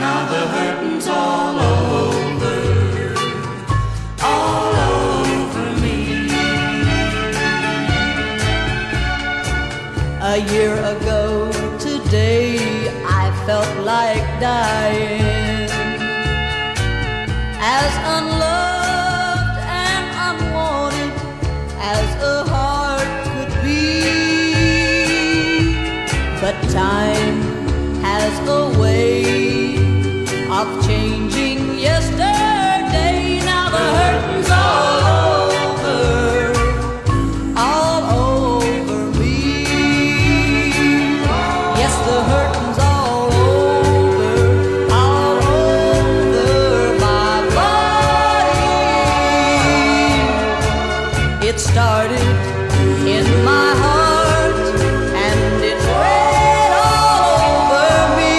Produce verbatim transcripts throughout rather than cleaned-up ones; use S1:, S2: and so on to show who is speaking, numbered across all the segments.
S1: Now the hurting's all over, all over me.
S2: A year ago today I felt like dying, as unloved and unwanted as a heart could be. But time has a way of changing yesterday. Now the hurting's all over, all over me. Yes, the hurting's all over, all over my body. It started in my heart and it spread all over me.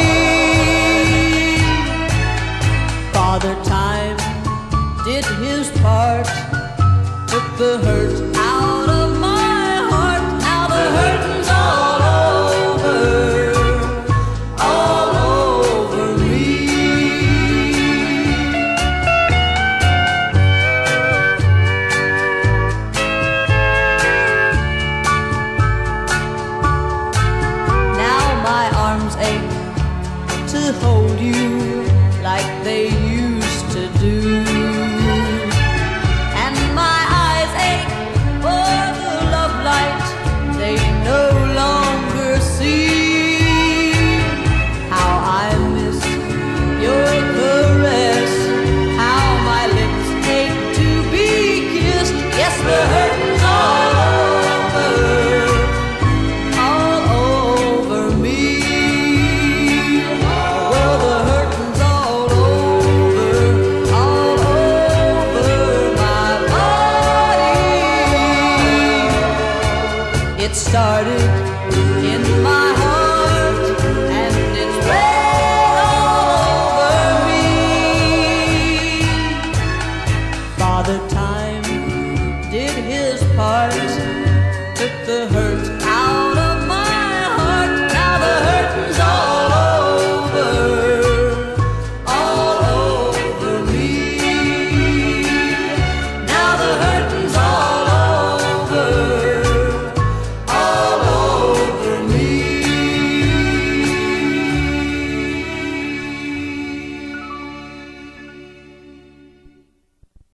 S2: Father Time did his part, took the hurt out of my heart. Now the hurting's all over, all over me. Now my arms ache to hold you like they